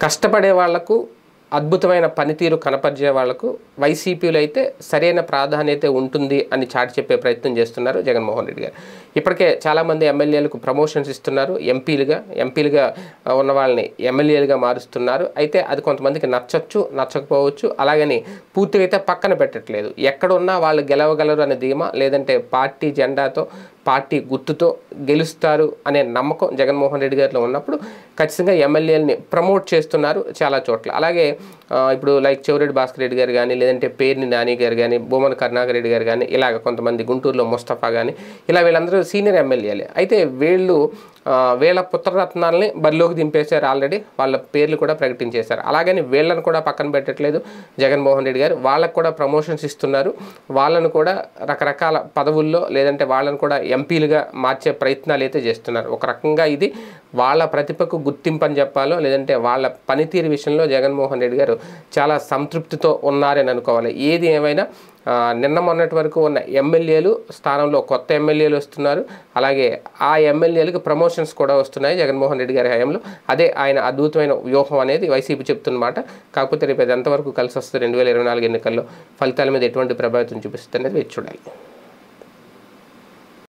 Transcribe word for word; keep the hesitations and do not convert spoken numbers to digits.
కష్టపడే వాళ్లకు అద్భుతమైన పనితీరు కనపరిచే వాళ్లకు వైసీపీలో అయితే సరైన ప్రాధాన్యత ఉంటుంది అని చాటి చెప్పే ప్రయత్నం చేస్తున్నారు జగన్మోహన్ రెడ్డి గారు. ఇప్పటికే చాలామంది ఎమ్మెల్యేలకు ప్రమోషన్స్ ఇస్తున్నారు, ఎంపీలుగా ఎంపీలుగా ఉన్న వాళ్ళని ఎమ్మెల్యేలుగా మారుస్తున్నారు. అయితే అది కొంతమందికి నచ్చచ్చు, నచ్చకపోవచ్చు. అలాగని పూర్తిగా అయితే పక్కన పెట్టట్లేదు. ఎక్కడున్నా వాళ్ళు గెలవగలరు అనే ధీమా, లేదంటే పార్టీ జెండాతో పార్టీ గుర్తుతో గెలుస్తారు అనే నమ్మకం జగన్మోహన్ రెడ్డి గారిలో ఉన్నప్పుడు ఖచ్చితంగా ఎమ్మెల్యేలని ప్రమోట్ చేస్తున్నారు చాలా చోట్ల. అలాగే ఇప్పుడు లైక్ చెవిరెడ్డి భాస్కర్ రెడ్డి గారు కానీ, లేదంటే పేర్ని నాని గారు కానీ, భూమన కరుణాకర్ రెడ్డి గారు కానీ, ఇలాగ కొంతమంది గుంటూరులో ముస్తఫా కానీ, ఇలా వీళ్ళందరూ సీనియర్ ఎమ్మెల్యేలే. అయితే వీళ్ళు వీళ్ళ పుత్రరత్నాలని బరిలోకి దింపేశారు, ఆల్రెడీ వాళ్ళ పేర్లు కూడా ప్రకటించేశారు. అలాగని వీళ్ళను కూడా పక్కన పెట్టట్లేదు జగన్మోహన్ రెడ్డి గారు. వాళ్ళకు కూడా ప్రమోషన్స్ ఇస్తున్నారు. వాళ్ళను కూడా రకరకాల పదవుల్లో, లేదంటే వాళ్ళను కూడా ఎంపీలుగా మార్చే ప్రయత్నాలు అయితే చేస్తున్నారు. ఒక రకంగా ఇది వాళ్ళ ప్రతిభకు గుర్తింపు అని చెప్పాలో, లేదంటే వాళ్ళ పనితీరు విషయంలో జగన్మోహన్ రెడ్డి గారు చాలా సంతృప్తితో ఉన్నారని అనుకోవాలి. ఏది ఏమైనా నిన్న మొన్నటి వరకు ఉన్న ఎమ్మెల్యేలు స్థానంలో కొత్త ఎమ్మెల్యేలు వస్తున్నారు. అలాగే ఆ ఎమ్మెల్యేలకు ప్రమోషన్స్ కూడా వస్తున్నాయి జగన్మోహన్ రెడ్డి గారి హయాంలో. అదే ఆయన అద్భుతమైన వ్యూహం అనేది వైసీపీ చెప్తున్నమాట. కాకపోతే రేపు అది ఎంతవరకు కలిసి వస్తుంది, రెండు వేల ఇరవై నాలుగు ఎన్నికల్లో ఫలితాల మీద ఎటువంటి ప్రభావితం చూపిస్తుంది అనేది వేచి చూడాలి.